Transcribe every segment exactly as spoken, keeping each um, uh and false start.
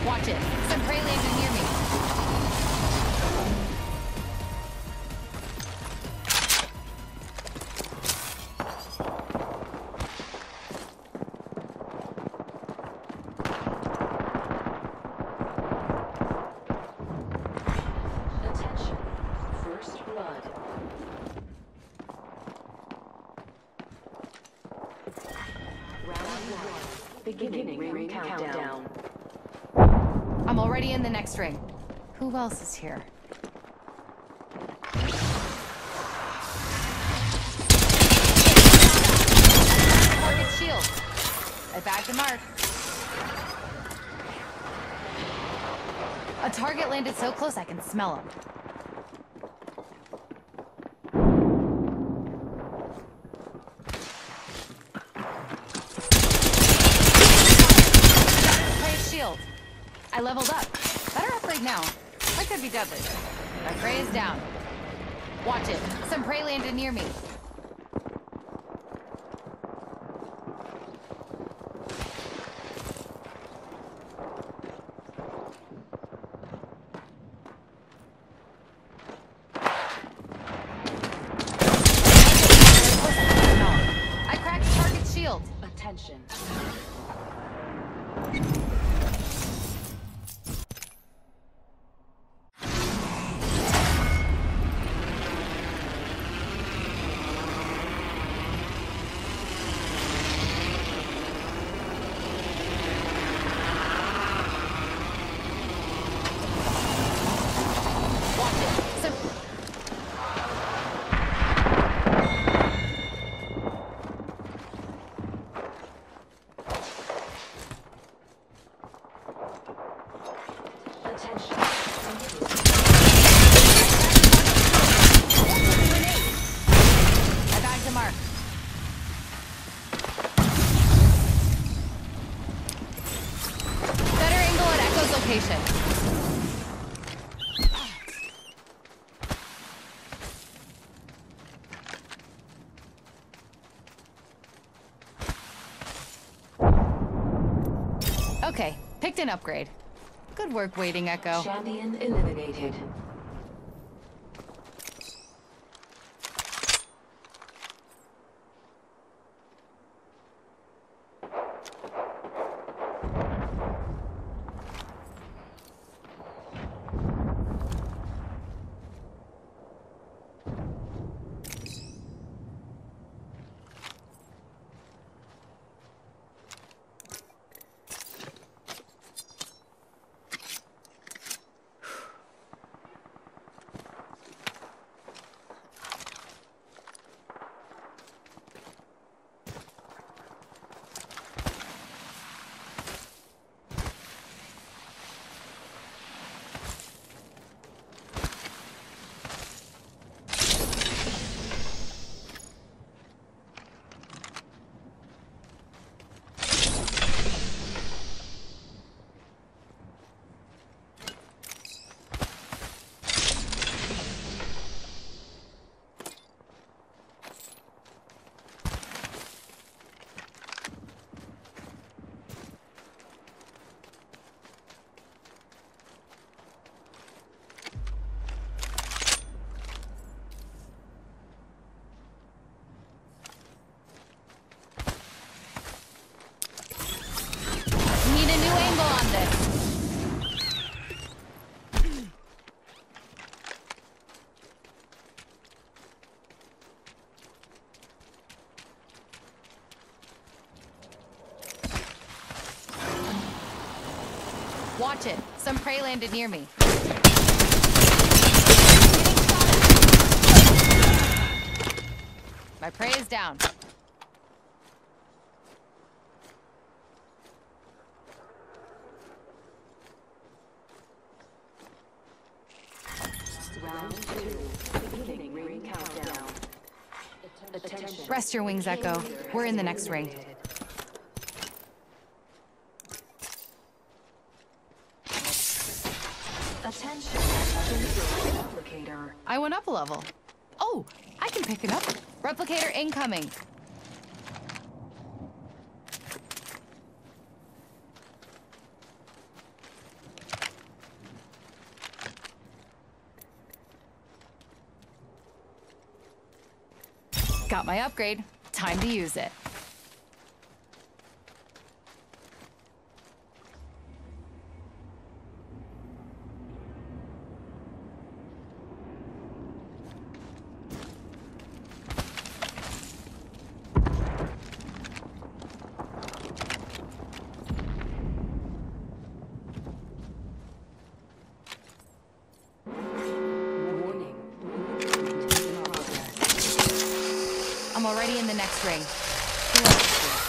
Watch it. Some prey landed near me. Attention. First blood. Round one. Beginning ring, ring countdown. countdown. I'm already in the next ring. Who else is here? Target shield. I bagged a mark. A target landed so close I can smell him. Shield. I leveled up. Better upgrade now. I could be deadly. My prey is down. Watch it. Some prey landed near me. I cracked target shield. Attention. Location. Okay, picked an upgrade. Good work, Waiting Echo. Champion eliminated. Watch it. Some prey landed near me. My prey is down. Round two. Beginning ring countdown. Attention. Rest your wings, Echo. We're in the next ring. Attention. Replicator. I went up a level. Oh, I can pick it up. Replicator incoming. Got my upgrade. Time to use it. I'm already in the next ring. Who else is here?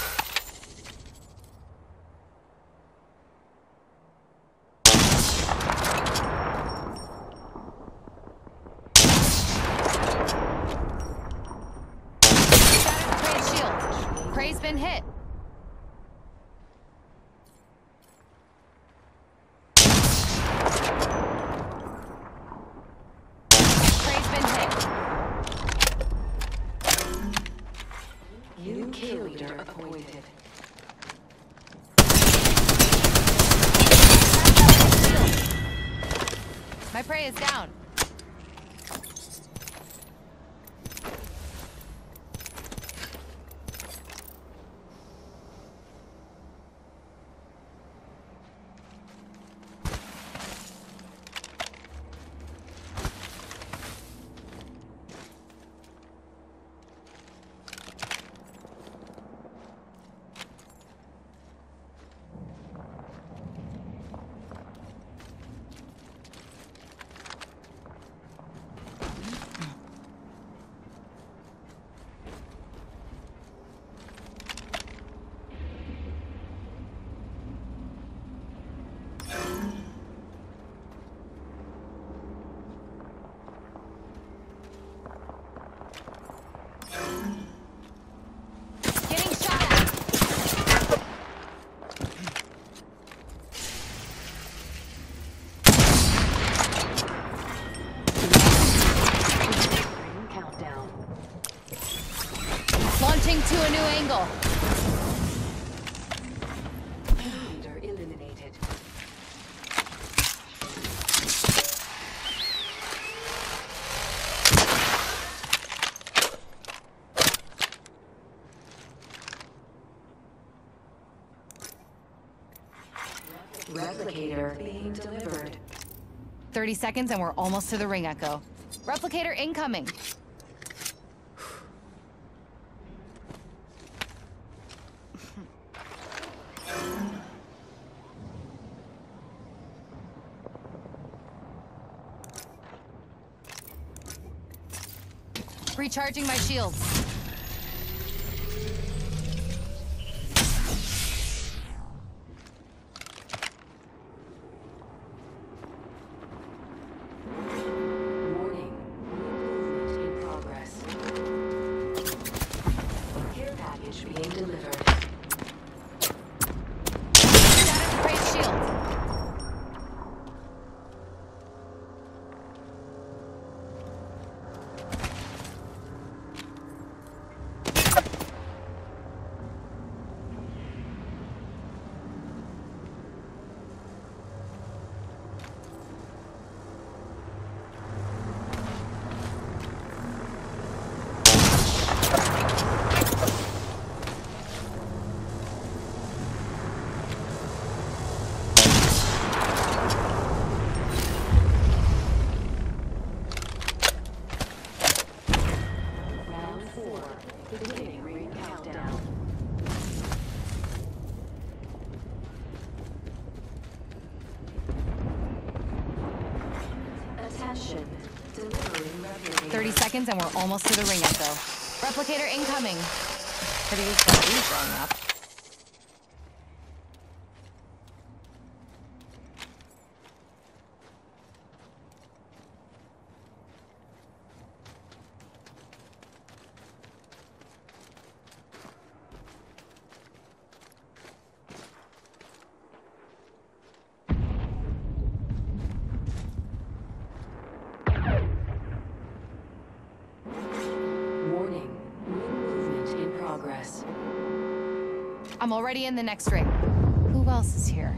Shattered Prey's shield. Prey's been hit. Prey's been hit. New kill leader appointed. My prey is down. Getting shot at. Ring countdown. Launching to a new angle. Leader eliminated. Replicator being delivered. thirty seconds and we're almost to the ring echo. Replicator incoming. Recharging my shields. Warning. Movement in progress. Care package being delivered. Shattered Prey's shield. Round four. Beginning ring countdown. Attention. Delivering replicator. thirty seconds and we're almost to the ring echo. Replicator incoming. Could have used that lead growing up. Warning. Movement in progress. I'm already in the next ring. Who else is here?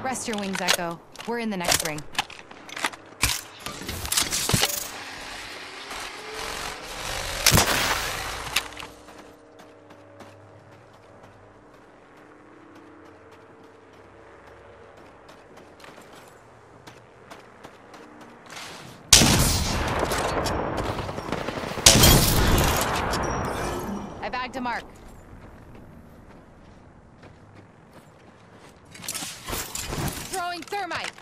Rest your wings, Echo. We're in the next ring. I bagged a mark. Throwing thermite.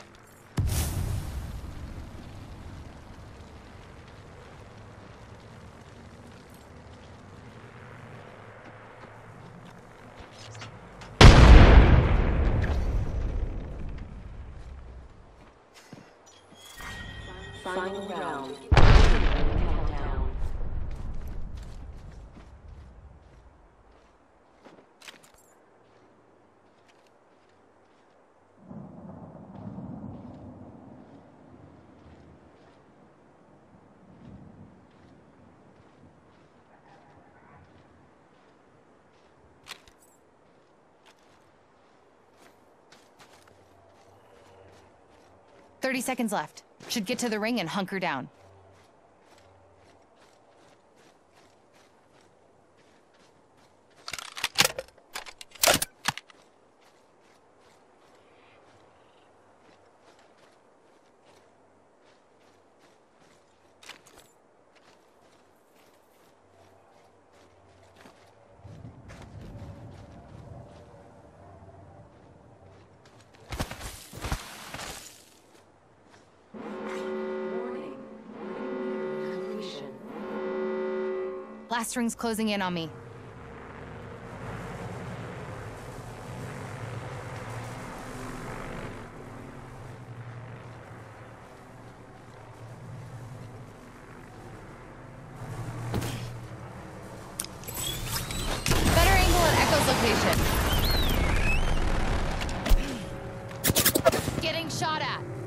Final round. Countdown. thirty seconds left. Should get to the ring and hunker down. Last ring's closing in on me. Better angle at Echo's location. Getting shot at.